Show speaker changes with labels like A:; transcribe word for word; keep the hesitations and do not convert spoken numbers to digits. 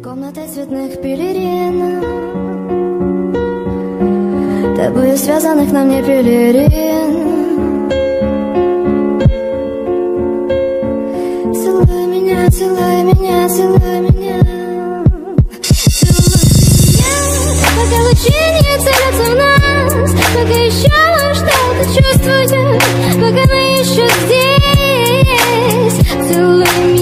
A: Комната цветных пелерин, тобою связанных на мне пелерин. Целуй меня, целуй меня, целуй меня, целуй меня, пока лучи не целятся в нас, пока еще что-то чувствую, пока мы еще здесь. Целуй меня.